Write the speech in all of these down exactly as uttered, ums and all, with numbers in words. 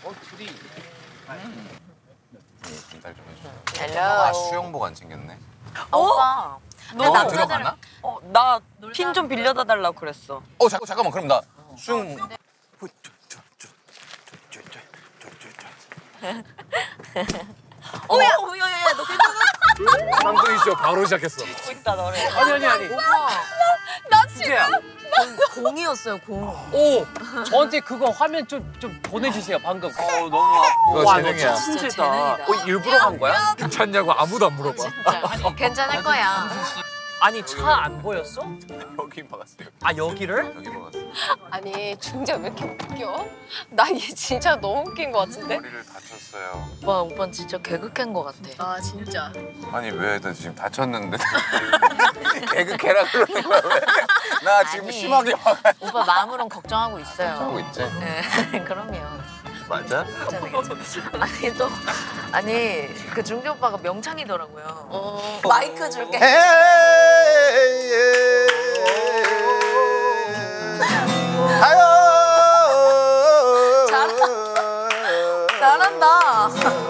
어 둘이. 전달 좀 해줘. 헬로. 아 수영복 안 챙겼네. 오빠. 너 들어가나? 어, 나 핀 좀 빌려다 달라고 그랬어. 어 잠깐 잠깐만 그럼 나 수영. 어야, 어야야, 너 괜찮아? 쌍둥이 쇼 바로 시작했어. 있다 너네. 아니 아니 아니. 나 지금 진짜야. 공이었어요, 공. 오 저한테 그거 화면 좀 좀 보내주세요 방금. 어, 너무 이거 와, 재능이야. 너 진짜 천재다. 재능이다. 어, 일부러 한 거야? 괜찮냐고 아무도 안 물어봐. 진짜. 괜찮을 거야. 아니 차 안 보였어? 여기 박았어요. 아 여기를? 여기 박았어. 아니 중재 왜 이렇게 웃겨? 나 얘 진짜 너무 웃긴 것 같은데? 머리를 다쳤어요. 오빠, 오빠는 진짜 개그캔 것 같아. 아 진짜. 아니 왜 나 지금 다쳤는데 개그 개라 그러는 거야 왜? 나 지금 아니. 심하게 화가 오빠 마음으로는 걱정하고 있어요. 하고 있지? 네, 그럼요. 맞아? 괜찮아, 괜찮아. 아니 또 아니 그 중재 오빠가 명창이더라고요. 어, 마이크 줄게. 잘한다.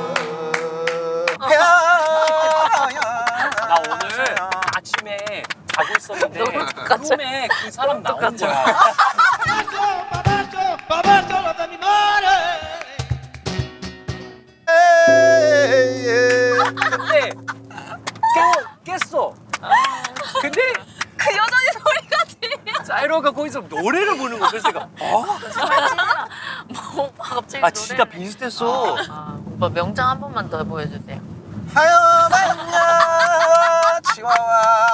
나 오늘 아침에 자고 있었는데 너무 똑같아. 꿈에 그 사람 나온 거야. 근데 깨, 깼어. 근데 그 여전히 소리가 들려. 사이로가 거기서 노래를 부르는 거야. 그래서 내가 어? 뭐 오빠 갑자기 아 진짜 노래를. 비슷했어. 아, 오빠 명창 한 번만 더 보여주세요. 하여만야 치와와